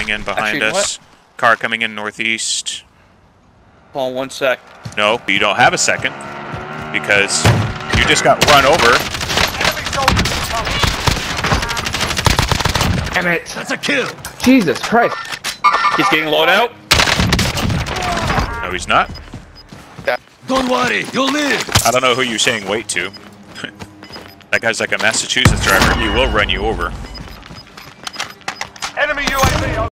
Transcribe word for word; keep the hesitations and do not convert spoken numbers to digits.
coming in behind Actually, us. What? Car coming in northeast. Hold on one sec. No, you don't have a second. Because you just got run over. Damn it. That's a kill. Jesus Christ. He's getting loadout. No, he's not. Don't worry, you'll live. I don't know who you're saying wait to. That guy's like a Massachusetts driver. He will run you over. Enemy U A V.